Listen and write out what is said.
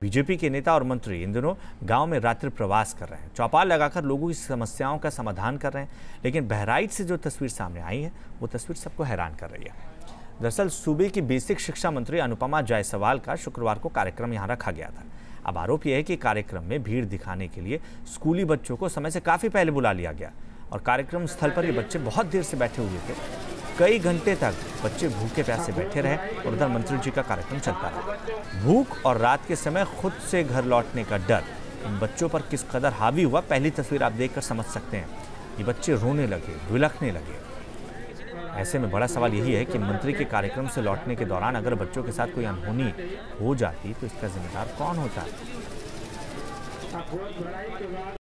BJP के नेता और मंत्री इन दिनों गांव में रात्रि प्रवास कर रहे हैं, चौपाल लगाकर लोगों की समस्याओं का समाधान कर रहे हैं। लेकिन बहराइच से जो तस्वीर सामने आई है वो तस्वीर सबको हैरान कर रही है। दरअसल सूबे की बेसिक शिक्षा मंत्री अनुपमा जायसवाल का शुक्रवार को कार्यक्रम यहां रखा गया था। अब आरोप यह है कि कार्यक्रम में भीड़ दिखाने के लिए स्कूली बच्चों को समय से काफी पहले बुला लिया गया और कार्यक्रम स्थल पर ये बच्चे बहुत देर से बैठे हुए थे। कई घंटे तक बच्चे भूखे प्यासे बैठे रहे और उधर मंत्री जी का कार्यक्रम चलता रहा। भूख और रात के समय खुद से घर लौटने का डर इन बच्चों पर किस कदर हावी हुआ, पहली तस्वीर आप देखकर समझ सकते हैं। ये बच्चे रोने लगे, बिलखने लगे। ऐसे में बड़ा सवाल यही है कि मंत्री के कार्यक्रम से लौटने के दौरान अगर बच्चों के साथ कोई अनहोनी हो जाती तो इसका जिम्मेदार कौन होता है।